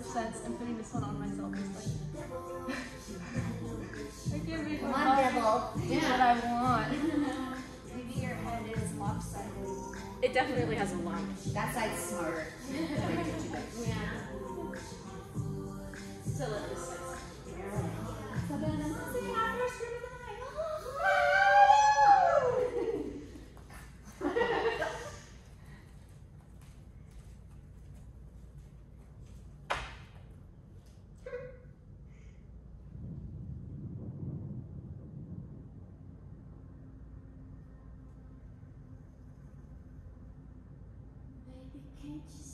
this sense, and putting this one on myself is like, I can't make Come my on, body Devil. do what I want. Maybe your head is lopsided. It definitely has a lump. That side's smarter. Yeah. So let this side. Baby, can't you